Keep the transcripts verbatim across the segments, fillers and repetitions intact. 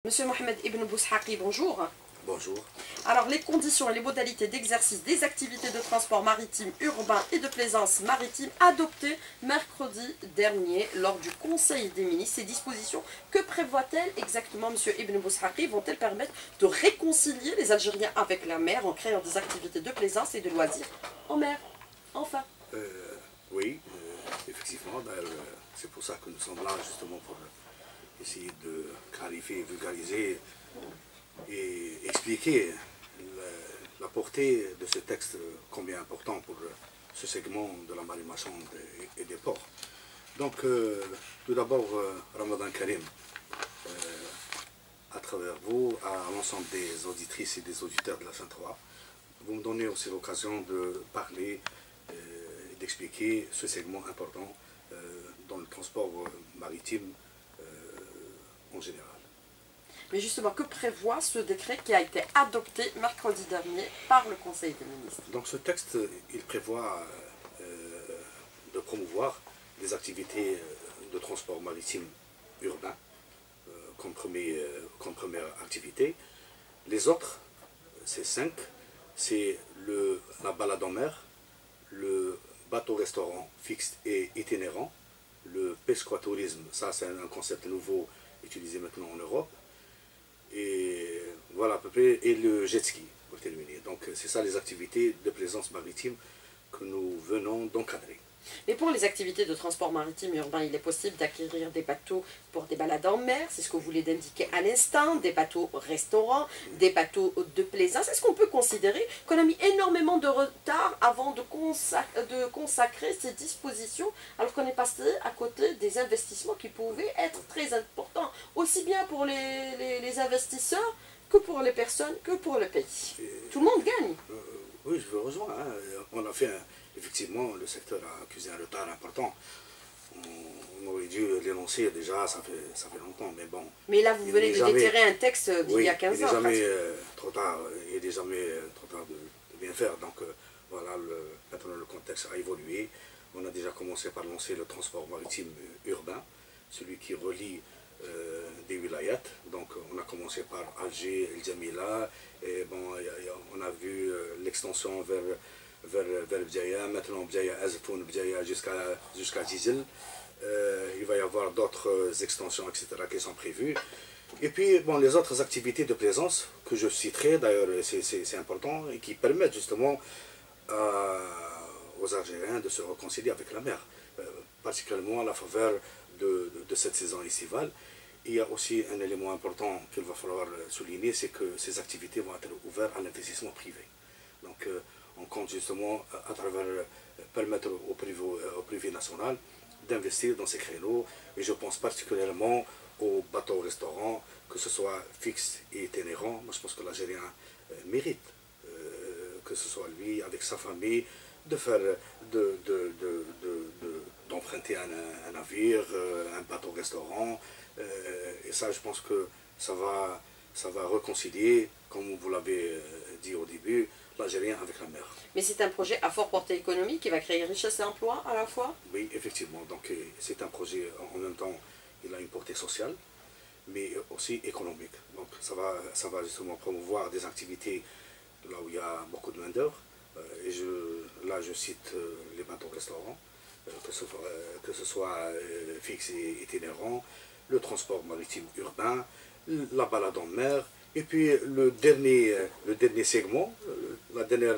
Monsieur Mohamed Ibn Boushaqi, bonjour. Bonjour. Alors, les conditions et les modalités d'exercice des activités de transport maritime urbain et de plaisance maritime adoptées mercredi dernier lors du Conseil des ministres, ces dispositions, que prévoient-elles exactement, Monsieur Ibn Boushaqi? Vont-elles permettre de réconcilier les Algériens avec la mer en créant des activités de plaisance et de loisirs en mer? Enfin. Euh, oui, euh, effectivement, euh, c'est pour ça que nous sommes là justement pour essayer de clarifier, vulgariser et expliquer la, la portée de ce texte combien important pour ce segment de la marine marchande et, et des ports. Donc, euh, tout d'abord, euh, Ramadan Karim, euh, à travers vous, à l'ensemble des auditrices et des auditeurs de la Sainte trois, vous me donnez aussi l'occasion de parler euh, et d'expliquer ce segment important euh, dans le transport maritime en général. Mais justement, que prévoit ce décret qui a été adopté mercredi dernier par le Conseil des ministres? Donc ce texte, il prévoit euh, de promouvoir des activités de transport maritime urbain euh, comme, premier, euh, comme première activité. Les autres, c'est cinq, c'est la balade en mer, le bateau-restaurant fixe et itinérant, le pesquatourisme, ça c'est un concept nouveau utilisé maintenant en Europe, et voilà à peu près, et le jet ski pour terminer. Donc c'est ça les activités de plaisance maritime que nous venons d'encadrer. Mais pour les activités de transport maritime urbain, il est possible d'acquérir des bateaux pour des balades en mer, c'est ce que vous voulez d'indiquer à l'instant, des bateaux restaurants, des bateaux de plaisance. Est-ce qu'on peut considérer qu'on a mis énormément de retard avant de, consac de consacrer ces dispositions, alors qu'on est passé à côté des investissements qui pouvaient être très importants, aussi bien pour les, les, les investisseurs que pour les personnes, que pour le pays? Tout le monde gagne. Euh, oui, je vous rejoins. Hein. On a fait un... Effectivement, le secteur a accusé un retard important. On, on aurait dû l'énoncer déjà, ça fait, ça fait longtemps, mais bon. Mais là, vous venez de jamais, déterrer un texte d'il oui, y a quinze ans. Il n'est jamais euh, trop tard, il n'est jamais euh, trop tard de, de bien faire. Donc euh, voilà, le, maintenant le contexte a évolué. On a déjà commencé par lancer le transport maritime urbain, celui qui relie euh, des wilayats. Donc on a commencé par Alger, El Jamila, et bon, y a, y a, on a vu euh, l'extension vers vers, vers Bdjaya, maintenant Bdjaya Azfoun, Bdjaya jusqu'à jusqu'à Dizil. Euh, il va y avoir d'autres extensions, et cetera qui sont prévues. Et puis, bon, les autres activités de plaisance que je citerai, d'ailleurs, c'est important, et qui permettent justement euh, aux Algériens de se réconcilier avec la mer, euh, particulièrement à la faveur de, de, de cette saison estivale. Il y a aussi un élément important qu'il va falloir souligner, c'est que ces activités vont être ouvertes à l'investissement privé. Donc, euh, on compte justement à travers permettre au privé, au privé national d'investir dans ces créneaux, et je pense particulièrement aux bateaux-restaurants, que ce soit fixe et itinérant. Moi je pense que l'Algérien euh, mérite, euh, que ce soit lui avec sa famille, de faire, de, de, de, de, d'emprunter un, un navire, euh, un bateau-restaurant, euh, et ça je pense que ça va, ça va réconcilier, comme vous l'avez dit au début, l'Algérien avec la mer. Mais c'est un projet à fort portée économique qui va créer richesse et emploi à la fois? Oui, effectivement. Donc c'est un projet, en même temps, il a une portée sociale, mais aussi économique. Donc ça va, ça va justement promouvoir des activités là où il y a beaucoup de main-d'œuvre. Et je, là, je cite les bateaux-restaurants, que ce soit, que ce soit fixe et itinérant, le transport maritime urbain, la balade en mer. Et puis le dernier, le dernier segment, la dernière,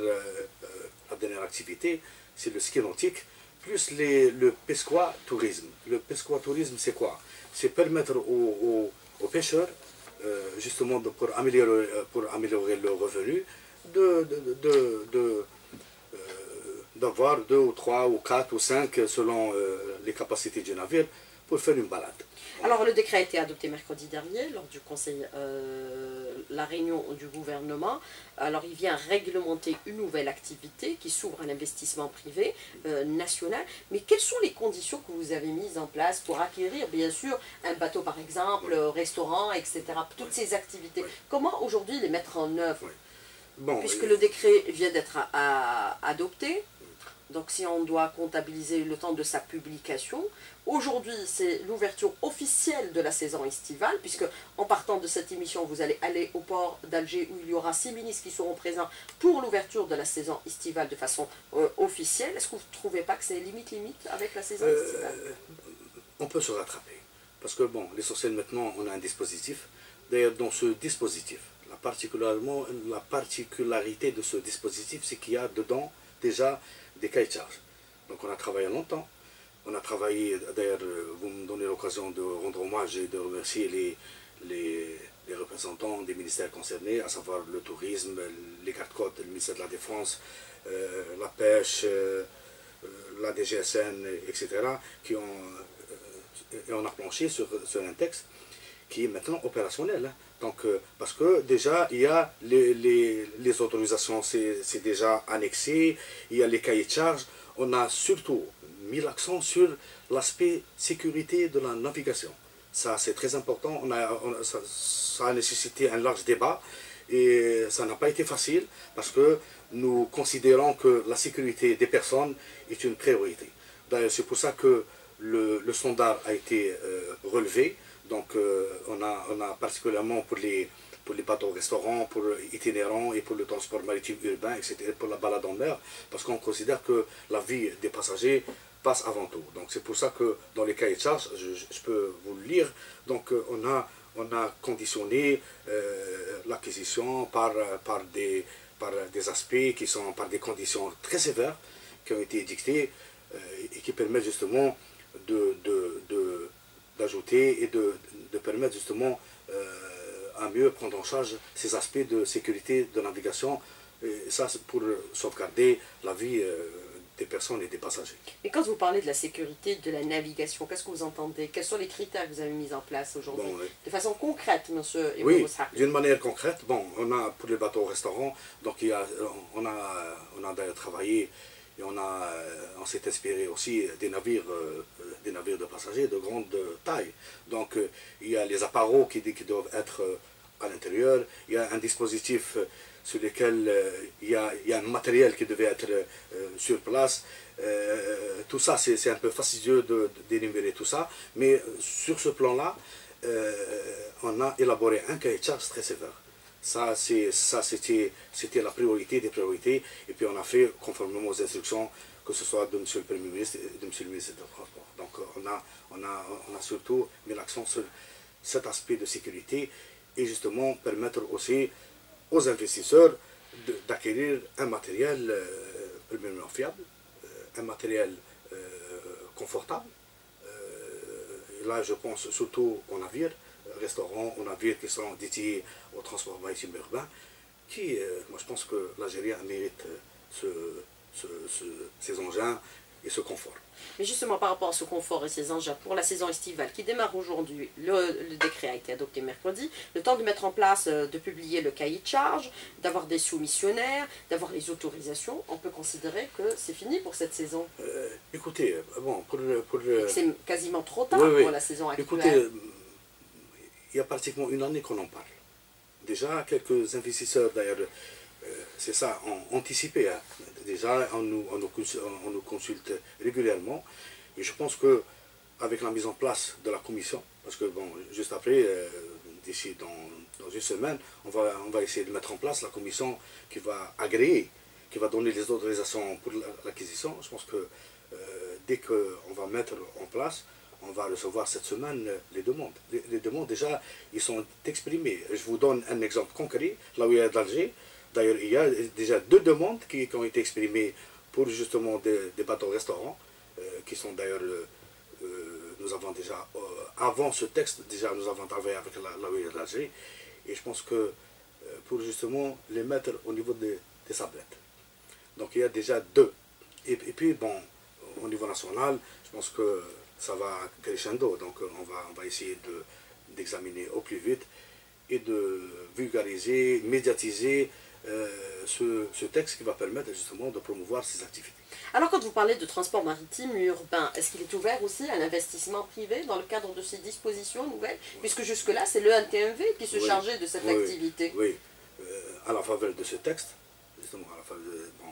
la dernière activité, c'est le ski nautique, plus les, le pesquatourisme. Le pesquatourisme, c'est quoi? C'est permettre aux, aux, aux pêcheurs, euh, justement de, pour, améliorer, pour améliorer leurs revenus, de, de, de, de, euh, d'avoir deux ou trois ou quatre ou cinq, selon euh, les capacités du navire, pour faire une balade. Alors le décret a été adopté mercredi dernier lors du conseil, euh, la réunion du gouvernement. Alors il vient réglementer une nouvelle activité qui s'ouvre à l'investissement privé euh, national. Mais quelles sont les conditions que vous avez mises en place pour acquérir bien sûr un bateau par exemple, oui. restaurant, et cetera. Toutes oui. ces activités. Oui. Comment aujourd'hui les mettre en œuvre? Oui. Bon, puisque oui. le décret vient d'être adopté. donc si on doit comptabiliser le temps de sa publication, aujourd'hui c'est l'ouverture officielle de la saison estivale, puisque en partant de cette émission, vous allez aller au port d'Alger où il y aura six ministres qui seront présents pour l'ouverture de la saison estivale de façon euh, officielle. Est-ce que vous ne trouvez pas que c'est limite limite avec la saison euh, estivale? On peut se rattraper, parce que bon, l'essentiel maintenant, on a un dispositif. D'ailleurs, dans ce dispositif, la, particulièrement, la particularité de ce dispositif, c'est qu'il y a dedans déjà des cahiers de charges. Donc on a travaillé longtemps, on a travaillé, d'ailleurs vous me donnez l'occasion de rendre hommage et de remercier les, les, les représentants des ministères concernés, à savoir le tourisme, les gardes-côtes, le ministère de la Défense, euh, la pêche, euh, la D G S N, et cetera, qui ont, euh, et on a planché sur, sur un texte qui est maintenant opérationnel. Hein. Donc, euh, parce que déjà, il y a les, les, les autorisations, c'est déjà annexé, il y a les cahiers de charges. On a surtout mis l'accent sur l'aspect sécurité de la navigation. Ça, c'est très important. On a, on, ça, ça a nécessité un large débat et ça n'a pas été facile parce que nous considérons que la sécurité des personnes est une priorité. D'ailleurs, c'est pour ça que le, le standard a été euh, relevé. Donc, euh, on, a, on a particulièrement pour les, pour les bateaux-restaurants, pour itinérants et pour le transport maritime urbain, et cetera, pour la balade en mer, parce qu'on considère que la vie des passagers passe avant tout. Donc, c'est pour ça que dans les cahiers de charges, je, je peux vous le lire, donc euh, on, a, on a conditionné euh, l'acquisition par, par, des, par des aspects qui sont par des conditions très sévères qui ont été dictées euh, et qui permettent justement de, de, de d'ajouter et de, de permettre justement euh, à mieux prendre en charge ces aspects de sécurité de navigation, et ça c'est pour sauvegarder la vie euh, des personnes et des passagers. Et quand vous parlez de la sécurité de la navigation, qu'est-ce que vous entendez? Quels sont les critères que vous avez mis en place aujourd'hui? Bon, oui. De façon concrète, monsieur Ibn Oui, Moussa. d'une manière concrète, bon, on a pour les bateaux-restaurants, donc il y a, on a, on a d'ailleurs travaillé et on, a, on s'est inspiré aussi des navires, euh, des navires de passagers de grande taille. Donc euh, il y a les appareils qui, qui doivent être euh, à l'intérieur, il y a un dispositif euh, sur lequel euh, il, y a, il y a un matériel qui devait être euh, sur place. Euh, tout ça, c'est un peu fastidieux d'énumérer tout ça, mais sur ce plan-là, euh, on a élaboré un cahier de charges très sévère. Ça, c'était la priorité des priorités. Et puis on a fait conformément aux instructions, que ce soit de M. le Premier ministre et de M. le ministre des Transports. Donc on a, on a, on a surtout mis l'accent sur cet aspect de sécurité et justement permettre aussi aux investisseurs d'acquérir un matériel euh, premièrement fiable, euh, un matériel euh, confortable. Euh, et là, je pense surtout aux navires, restaurants, aux navires qui sont dédiés au transport maritime urbain, qui, euh, moi je pense que l'Algérie mérite ce, ce, ce, ces engins et ce confort. Mais justement par rapport à ce confort et ces engins pour la saison estivale qui démarre aujourd'hui, le, le décret a été adopté mercredi, le temps de mettre en place, euh, de publier le cahier de charges, d'avoir des soumissionnaires, d'avoir les autorisations, on peut considérer que c'est fini pour cette saison. Euh, écoutez, bon, pour le... Pour le... C'est quasiment trop tard oui, oui. pour la saison actuelle. Écoutez, il y a pratiquement une année qu'on en parle. Déjà, quelques investisseurs, d'ailleurs, euh, c'est ça, ont anticipé. Hein. Déjà, on nous, on, nous consulte, on nous consulte régulièrement. Et je pense qu'avec la mise en place de la commission, parce que, bon, juste après, euh, d'ici dans, dans une semaine, on va, on va essayer de mettre en place la commission qui va agréer, qui va donner les autorisations pour l'acquisition. Je pense que euh, dès qu'on va mettre en place, on va recevoir cette semaine les demandes. Les, les demandes, déjà, ils sont exprimées. Je vous donne un exemple concret, là où il y a d'Alger. D'ailleurs, il y a déjà deux demandes qui, qui ont été exprimées pour justement des, des bateaux-restaurants, euh, qui sont d'ailleurs, euh, euh, nous avons déjà, euh, avant ce texte, déjà nous avons travaillé avec la, la O I A d'Alger, et je pense que euh, pour justement les mettre au niveau des, des sablettes. Donc il y a déjà deux. Et, et puis, bon, au niveau national, je pense que ça va crescendo, donc on va, on va essayer d'examiner au plus vite et de vulgariser, médiatiser euh, ce, ce texte qui va permettre justement de promouvoir ces activités. Alors quand vous parlez de transport maritime urbain, est-ce qu'il est ouvert aussi à l'investissement privé dans le cadre de ces dispositions nouvelles? Oui. Puisque jusque-là, c'est le N T M V qui se oui. chargeait de cette oui. activité. Oui, euh, à la faveur de ce texte, justement, à la faveur de, bon,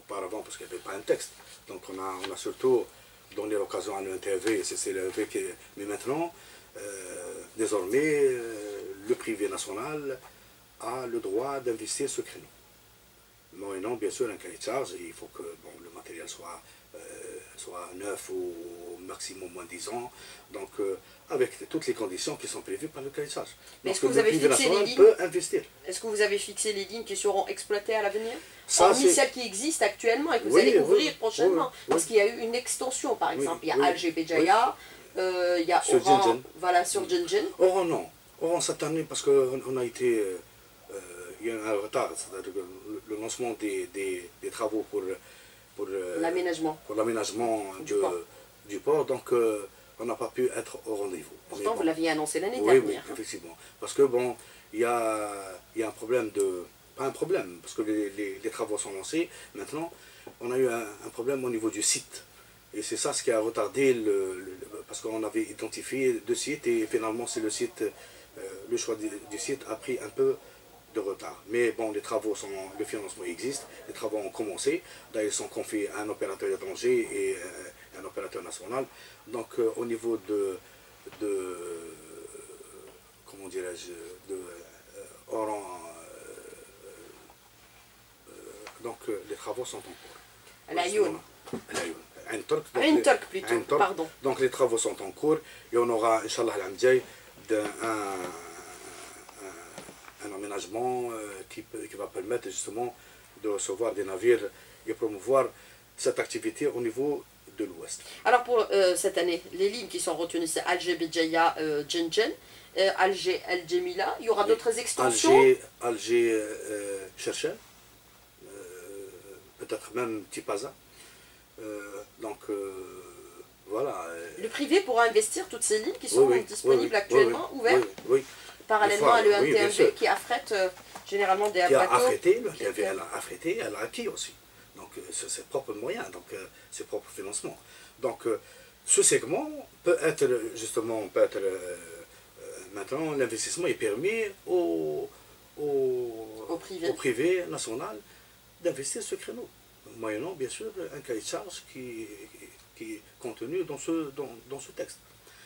auparavant parce qu'il n'y avait pas un texte. Donc on a, on a surtout donné l'occasion à l'U N T V, c'est le V qui... Mais maintenant, euh, désormais, euh, le privé national a le droit d'investir ce créneau. Moyennant bien sûr un cahier de charge, il faut que bon, le matériel soit, euh, soit neuf ou au maximum moins dix ans, donc euh, avec toutes les conditions qui sont prévues par le cahier de charge. Mais est-ce que Donc, vous le avez privé fixé les national lignes? peut investir. Est-ce que vous avez fixé les lignes qui seront exploitées à l'avenir? Ça, Hormis c'est- celles qui existent actuellement et que vous Oui, allez oui, ouvrir oui, prochainement. oui, oui. Parce qu'il y a eu une extension, par Oui, exemple. Il y a oui, Alger Béjaïa, euh, il y a Sur Oran, Djenjen. voilà, sur Djenjen. Or non, or cette année, parce qu'on on a été, euh, euh, il y a eu un retard, c'est-à-dire que le, le lancement des, des, des travaux pour, pour, euh, L'aménagement. pour l'aménagement Du de- port. du port, donc euh, on n'a pas pu être au rendez-vous. Pourtant, Mais vous bon. l'aviez annoncé l'année Oui, oui, dernière. hein. effectivement. Parce que bon, il y a, il y a un problème de... Pas un problème, parce que les, les- les travaux sont lancés. Maintenant, on a eu un, un problème au niveau du site. Et c'est ça ce qui a retardé, le, le- parce qu'on avait identifié deux sites et finalement c'est le site, euh, le choix du, du site a pris un peu de retard. Mais bon, les travaux sont, le financement existe, les travaux ont commencé. D'ailleurs, ils sont confiés à un opérateur étranger et euh, un opérateur national. Donc euh, au niveau de, de comment dirais-je, de euh, Oran, euh, euh, donc euh, les travaux sont en cours. La Youn. La Youn. Un Turc, donc Un les- Turc plutôt, un Turc. pardon. Donc les travaux sont en cours et on aura, Inch'Allah, l'Amdjaï, un, un, un aménagement euh, qui, peut- qui va permettre justement de recevoir des navires et promouvoir cette activité au niveau de l'Ouest. Alors pour euh, cette année, les lignes qui sont retenues, c'est Alger Béjaïa, euh, Djenjen, euh, Alger El Djemila. Il y aura Oui. d'autres extensions. Alger, Alger euh, Cherchel, euh, peut-être même Tipaza. Euh, donc euh, voilà. euh, Le privé pourra investir toutes ces lignes qui oui, sont oui, disponibles oui, oui, actuellement, oui, ouvertes, oui, oui. parallèlement Des fois, à l'E oui, bien un T M V sûr. qui affrète euh, généralement des Qui a bateaux. affrété, le T V, elle a affrété, elle a acquis aussi. Donc euh, c'est ses propres moyens, donc euh, ses propres financements. Donc euh, ce segment peut être justement, peut être euh, euh, maintenant l'investissement est permis au, au, Au privé. au privé national d'investir ce créneau. Moyennant bien sûr un cahier de charge qui, qui est contenu dans ce, dans, dans ce texte.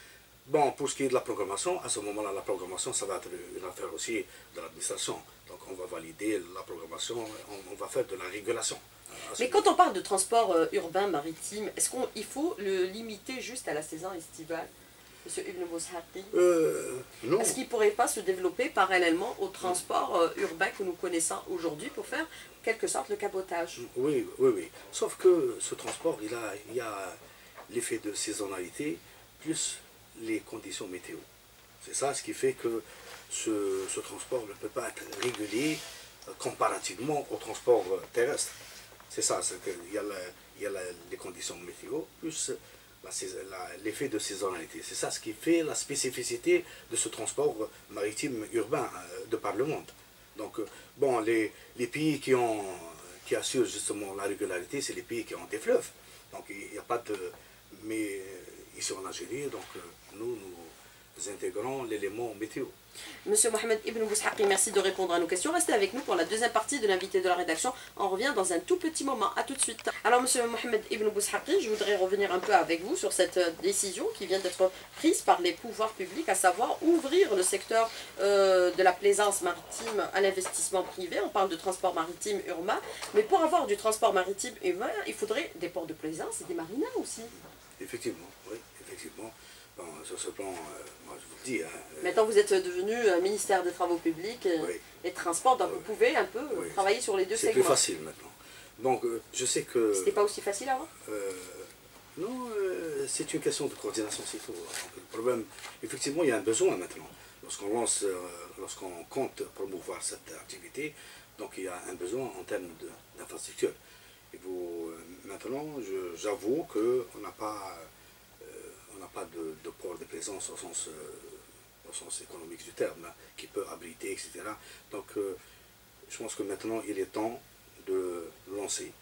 Bon, pour ce qui est de la programmation, à ce moment-là, la programmation, ça va être une affaire aussi de l'administration. Donc on va valider la programmation, on, on va faire de la régulation. Mais quand on parle de transport euh, urbain, maritime, est-ce qu'il faut le limiter juste à la saison estivale, Monsieur Ibn Boushaqi? Euh, non. Est-ce qu'il ne pourrait pas se développer parallèlement au transport euh, urbain que nous connaissons aujourd'hui pour faire, en quelque sorte, le cabotage? Oui, oui, oui. Sauf que ce transport, il, a, il y a l'effet de saisonnalité plus les conditions météo. C'est ça ce qui fait que ce, ce transport ne peut pas être régulé euh, comparativement au transport euh, terrestre. C'est ça, c'est qu'il y a, la, il y a la, les conditions météo plus la sais- la- l'effet de saisonnalité. C'est ça ce qui fait la spécificité de ce transport maritime urbain euh, de par le monde. Donc, euh, bon, les, les pays qui, ont, qui assurent justement la régularité, c'est les pays qui ont des fleuves. Donc, il n'y a pas de... Mais euh, ici en Algérie, donc, euh, nous, nous intégrons l'élément météo. Monsieur Mohamed Ibn Boushaqi, merci de répondre à nos questions. Restez avec nous pour la deuxième partie de l'invité de la rédaction. On revient dans un tout petit moment. À tout de suite. Alors, Monsieur Mohamed Ibn Boushaqi, je voudrais revenir un peu avec vous sur cette euh, décision qui vient d'être prise par les pouvoirs publics, à savoir ouvrir le secteur euh, de la plaisance maritime à l'investissement privé. On parle de transport maritime urbain, mais pour avoir du transport maritime urbain, il faudrait des ports de plaisance et des marinas aussi. Effectivement, oui, effectivement. Bon, sur ce plan, euh, moi je vous le dis. Hein, euh, Maintenant, vous êtes devenu euh, ministère des Travaux publics euh, Oui. et Transports, donc Oui. vous pouvez un peu euh, Oui. travailler sur les deux c'est segments. plus facile maintenant. Donc, euh, je sais que... C'était pas aussi facile avant? Euh, non, euh, c'est une question de coordination, c'est tout. Donc, le problème, effectivement, il y a un besoin maintenant. Lorsqu'on lance, euh, lorsqu'on compte promouvoir cette activité, donc il y a un besoin en termes de- d'infrastructure. Et vous, euh, maintenant, je- j'avoue qu'on n'a pas, euh, on n'a pas de, de port de plaisance au sens, euh, au sens économique du terme, hein, qui peut abriter, et cetera. Donc, euh, je pense que maintenant, il est temps de lancer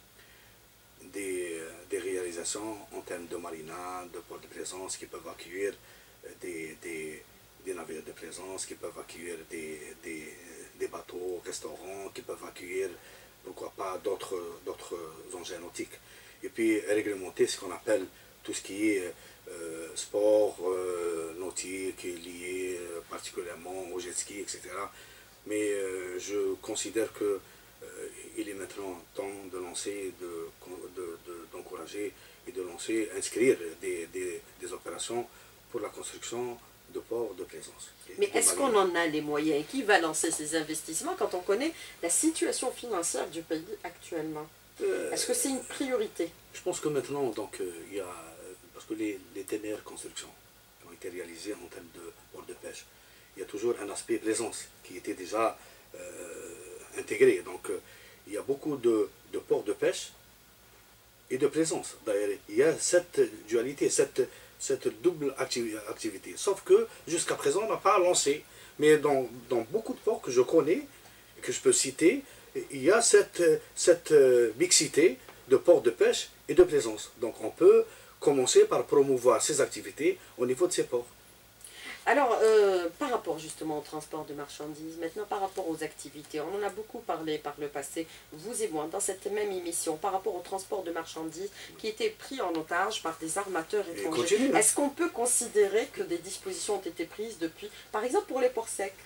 des, des réalisations en termes de marina, de ports de plaisance qui peuvent accueillir des, des, des navires de plaisance, qui peuvent accueillir des, des, des bateaux, restaurants, qui peuvent accueillir pourquoi pas d'autres d'autres engins nautiques. Et puis réglementer ce qu'on appelle tout ce qui est euh, sport euh, nautique lié euh, particulièrement au jet ski, et cetera. Mais euh, je considère que euh, il est maintenant temps de lancer, de, de, de, d'encourager et de lancer, inscrire des, des, des opérations pour la construction de ports de plaisance. Mais est-ce qu'on en a les moyens? Qui va lancer ces investissements quand on connaît la situation financière du pays actuellement? euh, Est-ce que c'est une priorité? Je pense que maintenant, donc, euh, il y a, parce que les, les dernières constructions qui ont été réalisées en termes de ports de pêche, il y a toujours un aspect plaisance qui était déjà euh, intégré. Donc, euh, il y a beaucoup de, de ports de pêche et de plaisance. D'ailleurs, il y a cette dualité, cette, cette double activité. Sauf que jusqu'à présent, on n'a pas lancé. Mais dans, dans beaucoup de ports que je connais, que je peux citer, il y a cette, cette mixité de ports de pêche et de plaisance. Donc on peut commencer par promouvoir ces activités au niveau de ces ports. Alors, euh, par rapport justement au transport de marchandises, maintenant par rapport aux activités, on en a beaucoup parlé par le passé, vous et moi, dans cette même émission, par rapport au transport de marchandises qui était pris en otage par des armateurs étrangers. Est-ce qu'on peut considérer que des dispositions ont été prises depuis, par exemple pour les ports secs?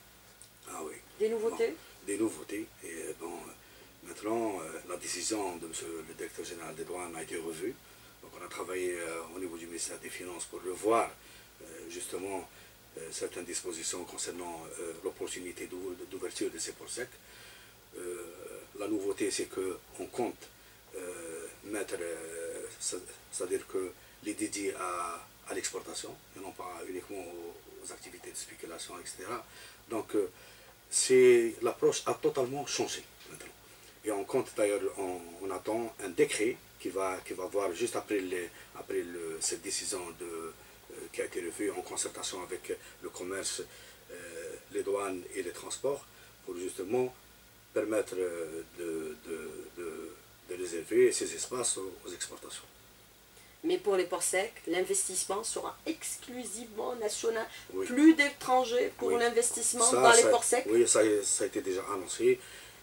Ah oui. Des nouveautés? Bon, des nouveautés. Et bon, maintenant, la décision de M. le directeur général des douanes a été revue. Donc on a travaillé euh, au niveau du ministère des Finances pour revoir euh, justement euh, certaines dispositions concernant euh, l'opportunité d'ouverture de ces ports secs. Euh, la nouveauté, c'est qu'on compte euh, mettre, euh, c'est-à-dire que les dédiés à, à l'exportation, et non pas uniquement aux, aux activités de spéculation, et cetera. Donc euh, c'est l'approche a totalement changé maintenant. Et on compte d'ailleurs, on, on attend un décret qui va, qui va voir juste après, les, après le, cette décision de, euh, qui a été revue en concertation avec le commerce, euh, les douanes et les transports, pour justement permettre de, de, de, de réserver ces espaces aux, aux exportations. Mais pour les ports secs, l'investissement sera exclusivement national. Oui. Plus d'étrangers pour oui. l'investissement Ça, dans ça, les ports secs. Oui, ça, ça a été déjà annoncé.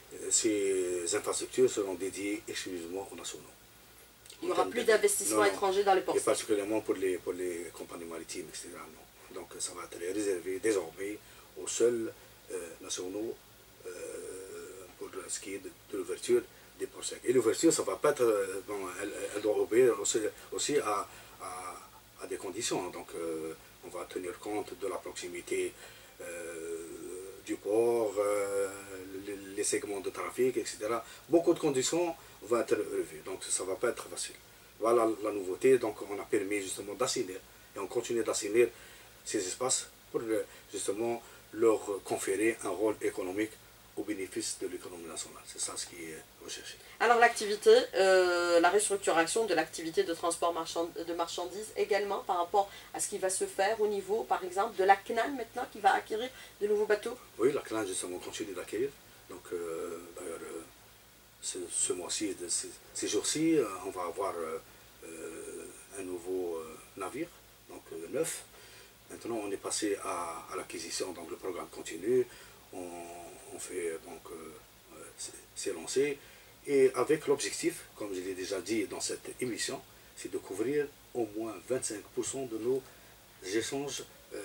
Ces infrastructures seront dédiées exclusivement aux nationaux. Il n'y aura plus d'investissement étranger dans les ports secs. Et secs. particulièrement pour les, pour les compagnies maritimes, et cetera. Non. Donc ça va être réservé désormais aux seuls euh, nationaux euh, pour ce qui est de, de l'ouverture des ports secs. Et l'ouverture, ça va pas être, euh, bon, elle, elle doit obéir aussi, aussi à, à, à des conditions. Donc euh, on va tenir compte de la proximité euh, du port, euh, les, les segments de trafic, et cetera. Beaucoup de conditions vont être revues, donc ça ne va pas être facile. Voilà la nouveauté, donc on a permis justement d'assainir, et on continue d'assainir ces espaces pour justement leur conférer un rôle économique au bénéfice de l'économie nationale. C'est ça ce qui est recherché. Alors l'activité, euh, la restructuration de l'activité de transport marchand, de marchandises également par rapport à ce qui va se faire au niveau, par exemple, de la C N A N maintenant qui va acquérir de nouveaux bateaux? Oui, la C N A N justement continue d'acquérir. Donc euh, d'ailleurs, euh, ce, ce mois-ci, ces, ces jours-ci, euh, on va avoir euh, euh, un nouveau euh, navire, donc euh, neuf. Maintenant, on est passé à, à l'acquisition, donc le programme continue. On, on fait donc euh, c'est lancé. Et avec l'objectif, comme je l'ai déjà dit dans cette émission, c'est de couvrir au moins vingt-cinq pour cent de nos échanges. Euh,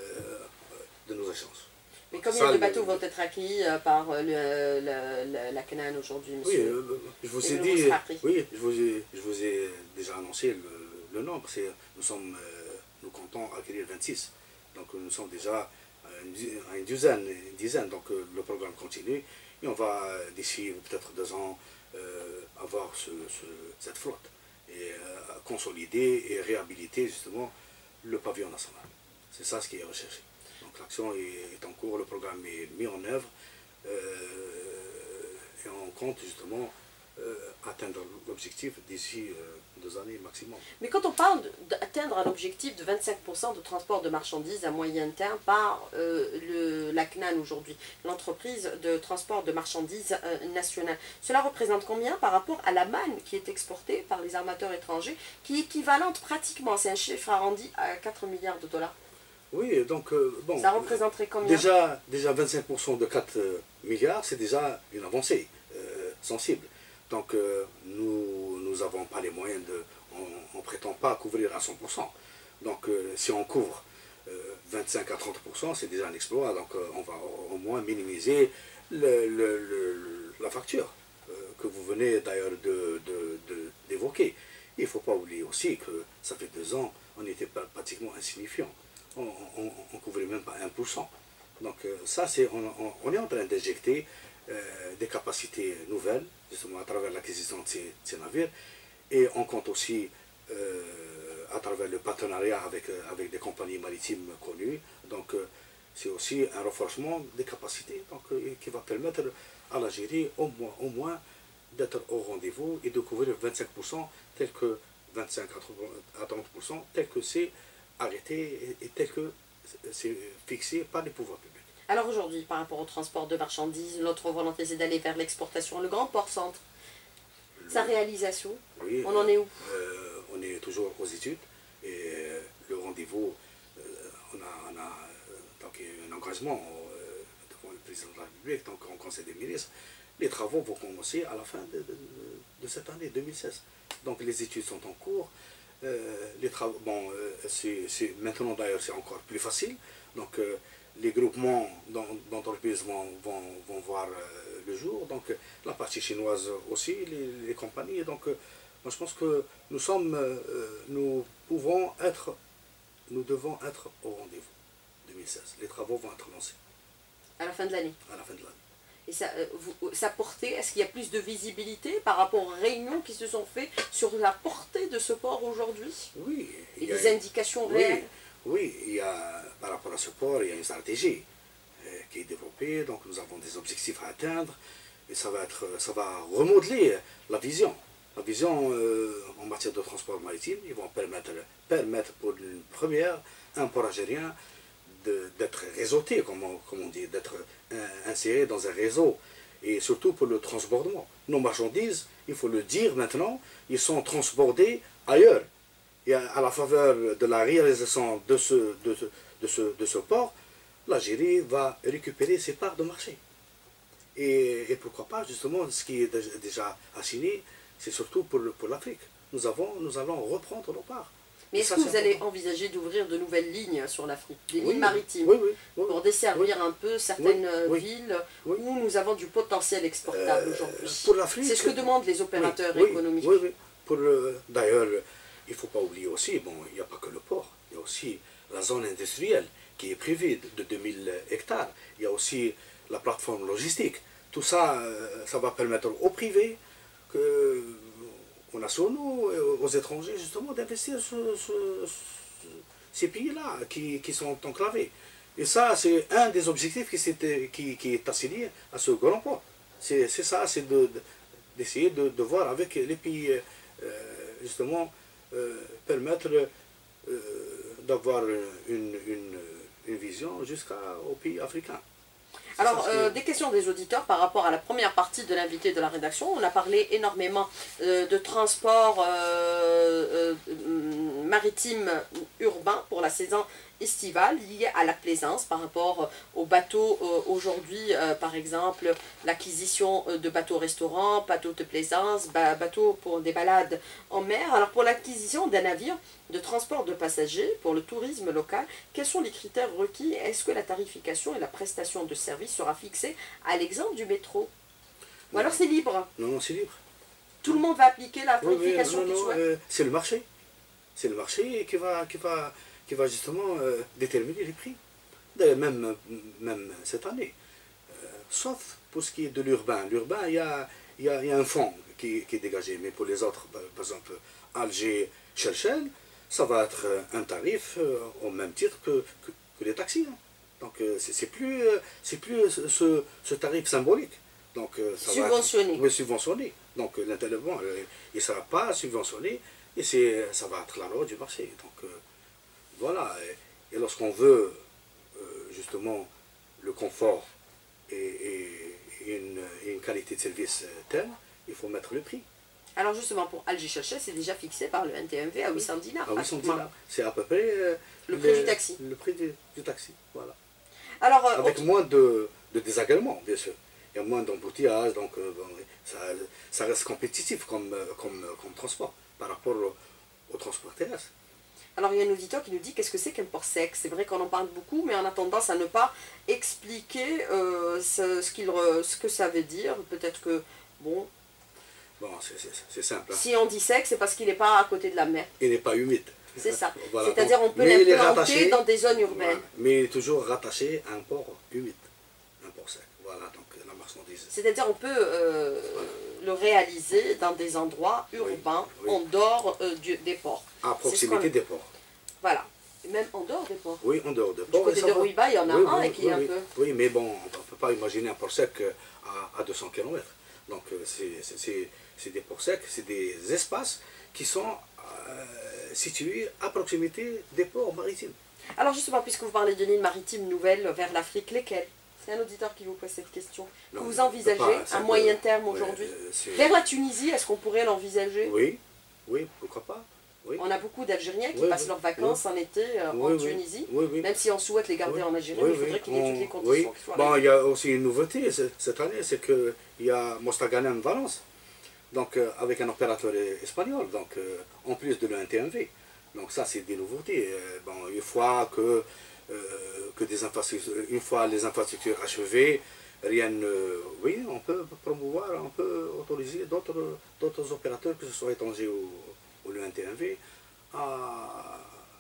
de nos échanges. Mais combien Ça, de bateaux le, vont être acquis par le, le, le, la C N A N aujourd'hui, monsieur? Oui, euh, je vous ai dit, oui, je vous ai, je vous ai déjà annoncé le, le nombre. Nous sommes, euh, nous comptons acquérir vingt-six. Donc nous sommes déjà à une dizaine, une dizaine. Donc euh, le programme continue et on va d'ici peut-être deux ans euh, avoir ce, ce, cette flotte et euh, consolider et réhabiliter justement le pavillon national. C'est ça ce qui est recherché. Donc l'action est en cours, le programme est mis en œuvre euh, et on compte justement euh, atteindre l'objectif d'ici euh, deux années maximum. Mais quand on parle d'atteindre un objectif de vingt-cinq pour cent de transport de marchandises à moyen terme par euh, le, la C N A N aujourd'hui, l'entreprise de transport de marchandises euh, nationale, cela représente combien par rapport à la manne qui est exportée par les armateurs étrangers, qui est équivalente pratiquement, c'est un chiffre arrondi à quatre milliards de dollars? Oui, donc euh, bon. Ça représenterait combien? Déjà, déjà vingt-cinq pour cent de quatre milliards, c'est déjà une avancée. Euh, sensible. Donc euh, nous n'avons pas les moyens de... On ne prétend pas couvrir à cent pour cent. Donc euh, si on couvre euh, vingt-cinq à trente pour cent, c'est déjà un exploit. Donc euh, on va au moins minimiser le, le, le, la facture euh, que vous venez d'ailleurs d'évoquer. De, de, Il ne faut pas oublier aussi que ça fait deux ans, on était pratiquement insignifiant. On ne couvrait même pas un pour cent. Donc euh, ça, c'est, on, on, on est en train d'injecter euh, des capacités nouvelles, justement à travers l'acquisition de ces, de ces navires. Et on compte aussi, euh, à travers le partenariat avec, avec des compagnies maritimes connues. Donc euh, c'est aussi un renforcement des capacités donc, euh, qui va permettre à l'Algérie au moins, au moins d'être au rendez-vous et de couvrir vingt-cinq pour cent tel que vingt-cinq à trente pour cent tel que c'est arrêté et tel que c'est fixé par les pouvoirs publics. Alors aujourd'hui, par rapport au transport de marchandises, notre volonté c'est d'aller vers l'exportation, le grand port-centre. Sa réalisation, oui, on en est où? euh, On est toujours aux études et euh, le rendez-vous, euh, on a, on a donc, un engagement euh, devant le président de la République, donc en Conseil des ministres. Les travaux vont commencer à la fin de, de, de cette année deux mille seize. Donc les études sont en cours. Euh, les travaux, bon, euh, c'est, c'est, maintenant d'ailleurs c'est encore plus facile. Donc euh, les groupements d'entreprises vont, vont, vont voir euh, le jour. Donc euh, la partie chinoise aussi, les, les compagnies. Donc euh, moi je pense que nous sommes, euh, nous pouvons être, nous devons être au rendez-vous deux mille seize. Les travaux vont être lancés. À la fin de l'année. À la fin de l'année. Et sa, vous, sa portée, est-ce qu'il y a plus de visibilité par rapport aux réunions qui se sont faites sur la portée de ce port aujourd'hui? Oui. Et des a, indications oui, réelles? Oui, il y a, par rapport à ce port, il y a une stratégie euh, qui est développée, donc nous avons des objectifs à atteindre, et ça va, être, ça va remodeler la vision. La vision euh, en matière de transport maritime, ils vont permettre, permettre pour une première, un port algérien d'être réseauté, comme on, comme on dit, d'être inséré dans un réseau, et surtout pour le transbordement. Nos marchandises, il faut le dire maintenant, ils sont transbordés ailleurs. Et à, à la faveur de la réalisation de ce, de, de ce, de ce port, l'Algérie va récupérer ses parts de marché. Et, et pourquoi pas, justement, ce qui est déjà assigné, c'est surtout pour, pour l'Afrique. Nous, avons, nous allons reprendre nos parts. Mais est-ce que vous allez envisager d'ouvrir de nouvelles lignes sur l'Afrique, des oui, lignes maritimes, oui, oui, oui, pour desservir oui, un peu certaines oui, villes oui, où nous avons du potentiel exportable euh, aujourd'hui? Pour l'Afrique, c'est ce que demandent les opérateurs oui, économiques. Oui, oui. Pour le, d'ailleurs, il ne faut pas oublier aussi, bon, il n'y a pas que le port, il y a aussi la zone industrielle qui est privée de deux mille hectares. Il y a aussi la plateforme logistique. Tout ça, ça va permettre aux privés que, aux nationaux, aux étrangers, justement, d'investir ce, ce, ce, ces pays-là qui, qui sont enclavés. Et ça, c'est un des objectifs qui, qui, qui est assigné à ce grand port. C'est ça, c'est d'essayer de, de, de voir avec les pays, euh, justement, euh, permettre euh, d'avoir une, une, une vision jusqu'aux pays africains. Alors, euh, des questions des auditeurs par rapport à la première partie de l'invité de la rédaction. On a parlé énormément euh, de transport euh, euh, maritime urbain pour la saison estivale liée à la plaisance par rapport aux bateaux euh, aujourd'hui, euh, par exemple l'acquisition de bateaux-restaurants, bateaux de plaisance, ba bateaux pour des balades en mer. Alors pour l'acquisition d'un navire de transport de passagers pour le tourisme local, quels sont les critères requis? Est-ce que la tarification et la prestation de service sera fixée à l'exemple du métro? Ou alors c'est libre? Non, non, c'est libre. Tout le monde va appliquer la tarification oui, oui, qu'il souhaite? euh, C'est le marché. C'est le marché qui va, qui va, qui va justement euh, déterminer les prix. D'ailleurs, même, même cette année. Euh, sauf pour ce qui est de l'urbain. L'urbain, il y a, y, a, y a un fonds qui, qui est dégagé. Mais pour les autres, par exemple, Alger, Cherchel, ça va être un tarif euh, au même titre que, que, que les taxis. Hein. Donc euh, c'est plus, euh, c'est plus ce, ce tarif symbolique. Donc, euh, ça subventionné. Va être, oui, subventionné. Donc l'intervenant, euh, il ne sera pas subventionné et ça va être la loi du marché. Donc euh, voilà. Et, et lorsqu'on veut euh, justement le confort et, et, et, une, et une qualité de service telle, il faut mettre le prix. Alors justement, pour Alger-Cherchel, c'est déjà fixé par le N T M V à huit cents dinars. À huit cents dinars. C'est à peu près euh, le prix du taxi. Le prix du, du taxi, voilà. Alors, euh, avec autre... moins de, de désagréments, bien sûr. il y a moins d'embouteillages, donc euh, bon, ça, ça reste compétitif comme, comme, comme transport par rapport au, au transport terrestre. Alors il y a un auditeur qui nous dit qu'est-ce que c'est qu'un port sec. C'est vrai qu'on en parle beaucoup, mais on a tendance à ne pas expliquer euh, ce, ce, qu'il, ce que ça veut dire. Peut-être que, bon... Bon, c'est simple. Hein. Si on dit sec, c'est parce qu'il n'est pas à côté de la mer. Il n'est pas humide. C'est ça. Voilà. C'est-à-dire on peut l'implanter dans des zones urbaines. Voilà. Mais il est toujours rattaché à un port humide, un port sec. Voilà, donc la marchandise. C'est-à-dire on peut euh, voilà. le réaliser dans des endroits urbains, oui, oui. en dehors euh, du, des ports. À proximité des ports. Voilà. Et même en dehors des ports. Oui, en dehors des ports. Du côté de Rouiba, il y en a oui, un oui, et qui oui, est un oui. peu... Oui, mais bon, on ne peut pas imaginer un port sec à, à deux cents kilomètres. Donc c'est des ports secs, c'est des espaces qui sont euh, situés à proximité des ports maritimes. Alors justement, puisque vous parlez de lignes maritimes nouvelles vers l'Afrique, lesquelles? C'est un auditeur qui vous pose cette question. Que non, vous envisagez pas, à moyen terme aujourd'hui euh, vers la Tunisie, est-ce qu'on pourrait l'envisager? Oui, oui, pourquoi pas. Oui. On a beaucoup d'Algériens qui oui, passent oui, leurs vacances oui. en été euh, oui, en oui, Tunisie, oui, oui. même si on souhaite les garder oui. en Algérie, oui, mais il faudrait oui. qu'il y ait toutes les conditions oui. qui soient bon, il y a aussi une nouveauté cette année, c'est qu'il y a Mostaganem Valence, donc euh, avec un opérateur espagnol, donc euh, en plus de l'U N T M V. Donc ça c'est des nouveautés. Euh, bon, une fois que, euh, que des infrastructures, une fois les infrastructures achevées, rien ne... Oui, on peut promouvoir, on peut autoriser d'autres d'autres opérateurs, que ce soit étrangers ou, ou l'U N T M V, à,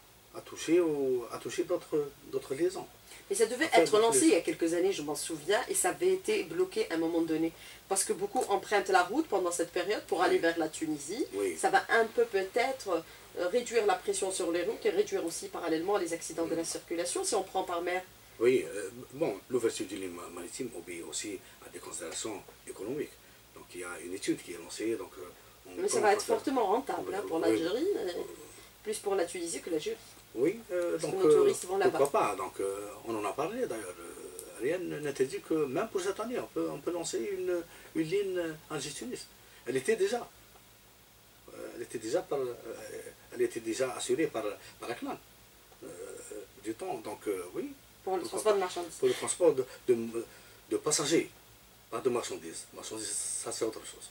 à toucher, ou, à toucher d'autres liaisons. Mais ça devait être lancé il y a quelques années, je m'en souviens, et ça avait été bloqué à un moment donné. Parce que beaucoup empruntent la route pendant cette période pour aller vers la Tunisie. Oui. Ça va un peu peut-être réduire la pression sur les routes et réduire aussi parallèlement les accidents de la circulation si on prend par mer. Oui, euh, bon, l'ouverture d'une ligne maritime obéit aussi à des considérations économiques. Donc il y a une étude qui est lancée. Donc, on Mais ça va être fortement rentable hein, pour oui, l'Algérie, oui. Plus pour la Tunisie que l'Algérie. Oui, euh, donc nos touristes vont là-bas. pourquoi pas. Donc euh, on en a parlé d'ailleurs. Euh, rien n'interdit que même pour cette année, on peut, on peut lancer une, une ligne Alger-Tunis. Elle était déjà. Euh, elle était déjà par, euh, elle était déjà assurée par, par la C L A N euh, du temps. Donc euh, oui. Pour le transport de marchandises. Pour le transport de, de, de passagers, pas de marchandises. Marchandises, ça c'est autre chose.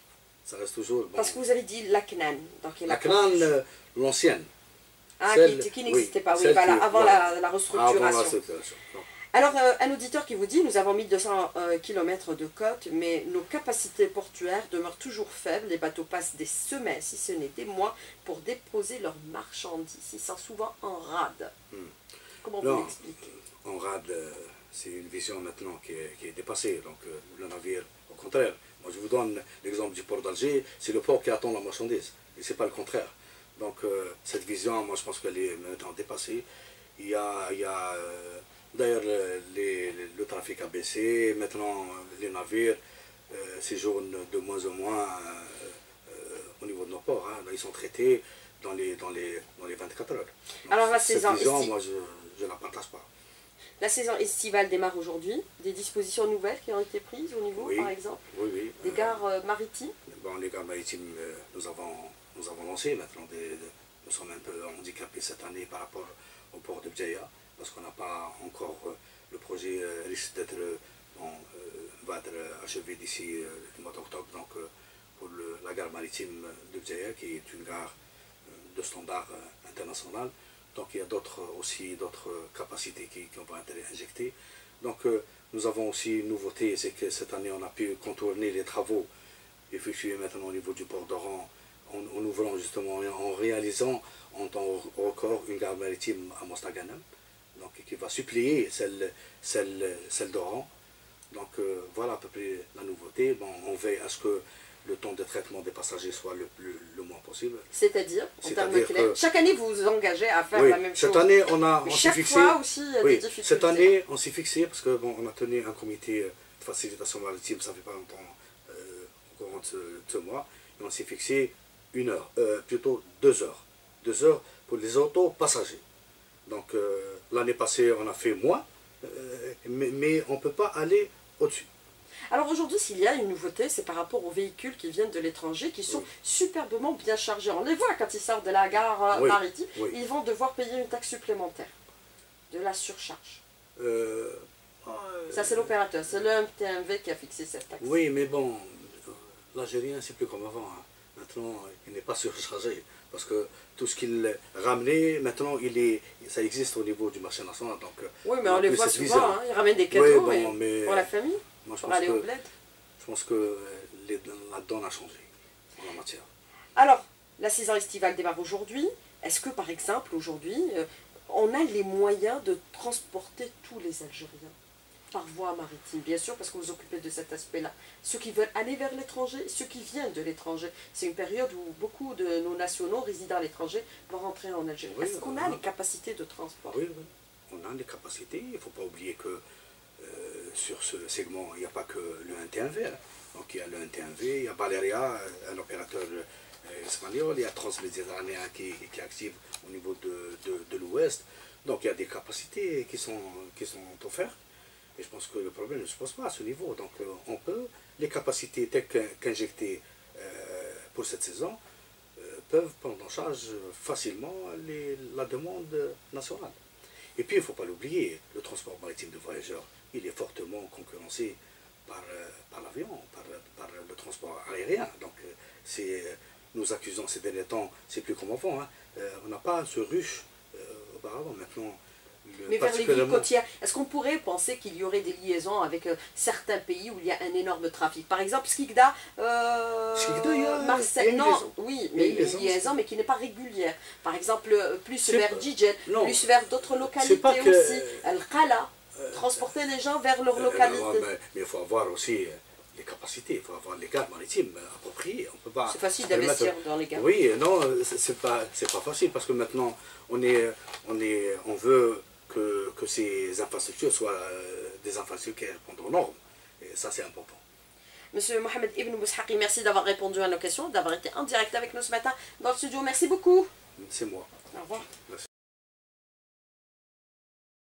Ça reste toujours... Bon. Parce que vous avez dit la C N A N. Donc la C N A N, euh, l'ancienne. Ah, celle, qui, qui n'existait oui, pas, oui, voilà, qui, avant voilà. La, la restructuration. Avant la restructuration. Alors, euh, un auditeur qui vous dit, nous avons mille deux cents euh, kilomètres de côte, mais nos capacités portuaires demeurent toujours faibles. Les bateaux passent des semaines, si ce n'est des mois, pour déposer leurs marchandises. Ils sont souvent en rade. Hmm. Comment non, vous l'expliquez? En rade, euh, c'est une vision maintenant qui est, qui est dépassée. Donc, euh, le navire, au contraire. Moi, je vous donne l'exemple du port d'Alger, c'est le port qui attend la marchandise. Et ce n'est pas le contraire. Donc, euh, cette vision, moi, je pense qu'elle est maintenant dépassée. Il y a... Il y a euh, D'ailleurs, le, le, le trafic a baissé, maintenant les navires euh, séjournent de moins en moins euh, euh, au niveau de nos ports. Hein. Ils sont traités dans les, dans les, dans les vingt-quatre heures. Donc, alors la cette saison vision, moi, je ne la partage pas. La saison estivale démarre aujourd'hui. Des dispositions nouvelles qui ont été prises au niveau, oui, par exemple, oui, oui. des gares euh, maritimes? Bon, les gares maritimes, euh, nous, avons, nous avons lancé maintenant. Des, des, nous sommes un peu handicapés cette année par rapport au port de Bdjaïa, parce qu'on n'a pas encore, euh, le projet euh, risque d'être, bon, euh, va être achevé d'ici euh, le mois d'octobre, donc euh, pour le, la gare maritime de Bdjaïa, qui est une gare euh, de standard euh, international. Donc il y a d'autres aussi d'autres capacités qui, qui vont être injectées. Donc euh, nous avons aussi une nouveauté, c'est que cette année on a pu contourner les travaux effectués maintenant au niveau du port d'Oran, en, en ouvrant justement, en réalisant en temps record une gare maritime à Mostaganem, donc qui va suppléer celle, celle, celle d'Oran. Donc euh, voilà à peu près la nouveauté. Bon, on veille à ce que le temps de traitement des passagers soit le, le, le moins possible. C'est-à-dire, en termes clairs, chaque année vous vous engagez à faire oui, la même cette chose. Année, on a, Mais on chaque fixé, fois aussi, il y a oui, des difficultés. Cette année, on s'est fixé, parce que bon, on a tenu un comité de facilitation maritime, ça ne fait pas longtemps, euh, au courant de ce, de ce mois, et on s'est fixé une heure, euh, plutôt deux heures. Deux heures pour les autos passagers. Donc euh, l'année passée, on a fait moins, euh, mais, mais on ne peut pas aller au-dessus. Alors aujourd'hui, s'il y a une nouveauté, c'est par rapport aux véhicules qui viennent de l'étranger, qui sont oui. superbement bien chargés. On les voit quand ils sortent de la gare oui. maritime, oui. ils vont devoir payer une taxe supplémentaire, de la surcharge. Euh, Ça, c'est l'opérateur, c'est le M T M V qui a fixé cette taxe. Oui, mais bon, l'Algérien, c'est plus comme avant. Hein. Maintenant, il n'est pas surchargé. Parce que tout ce qu'il ramenait, maintenant, il est, ça existe au niveau du marché national. Donc, oui, mais on, on les voit souvent, hein, ils ramènent des cadeaux oui, bon, mais pour la famille, moi, je pour pense aller que, au bled. Je pense que les, la donne a changé en la matière. Alors, la saison estivale démarre aujourd'hui. Est-ce que, par exemple, aujourd'hui, euh, on a les moyens de transporter tous les Algériens par voie maritime, bien sûr, parce que vous vous occupez de cet aspect-là. Ceux qui veulent aller vers l'étranger, ceux qui viennent de l'étranger. C'est une période où beaucoup de nos nationaux résidant à l'étranger vont rentrer en Algérie. Oui, est-ce qu'on a, a les capacités de transport? Oui, oui, on a les capacités. Il ne faut pas oublier que euh, sur ce segment, il n'y a pas que le N T M V. Hein. Donc il y a le N T M V, il y a Valeria, un opérateur euh, espagnol, il y a Transméditerranéen qui, qui est actif au niveau de, de, de l'Ouest. Donc il y a des capacités qui sont, qui sont offertes. Et je pense que le problème ne se pose pas à ce niveau. Donc euh, on peut, les capacités telles qu'injectées euh, pour cette saison euh, peuvent prendre en charge facilement les, la demande nationale. Et puis il ne faut pas l'oublier, le transport maritime de voyageurs, il est fortement concurrencé par, euh, par l'avion, par, par le transport aérien. Donc euh, c'est, nous accusons ces derniers temps, c'est plus comme avant. Hein. Euh, on n'a pas ce ruche euh, auparavant. Maintenant, mais vers les villes côtières, est-ce qu'on pourrait penser qu'il y aurait des liaisons avec euh, certains pays où il y a un énorme trafic? Par exemple, Skikda, euh, Skikda, Marseille, non, liaison. Oui, mais il y a une liaison, mais qui n'est pas régulière. Par exemple, plus vers Djidjel, plus vers d'autres localités que, aussi. Al-Khala, euh, transporter les gens vers leur euh, localité. Non, mais, mais il faut avoir aussi les capacités, il faut avoir les gares maritimes appropriées. C'est facile d'investir dans les gares. Oui, non, c'est pas, c'est pas facile parce que maintenant, on, est, on, est, on veut que, que ces infrastructures soient euh, des infrastructures qui répondent aux normes. Et ça, c'est important. Monsieur Mohamed Ibn Boushaqi, merci d'avoir répondu à nos questions, d'avoir été en direct avec nous ce matin dans le studio. Merci beaucoup. C'est moi. Au revoir. Merci.